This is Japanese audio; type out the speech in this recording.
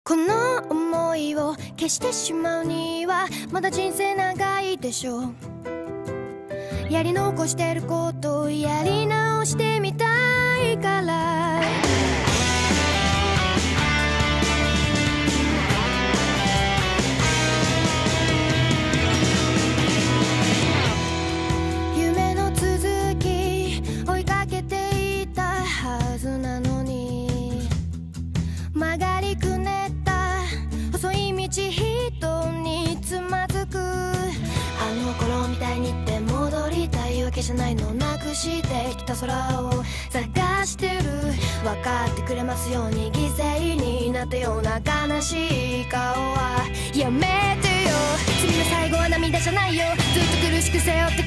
この想いを消してしまうにはまだ人生長いでしょう。やり残してることをやり直してみたいから。夢の続き追いかけていたはずなのに、曲がりくねった細い道人につまずく。あの頃みたいにって戻りたいわけじゃないの。なくしてきた空を探してる。分かってくれますように犠牲になったような悲しい顔はやめてよ。罪の最後は涙じゃないよ。ずっと苦しく背負って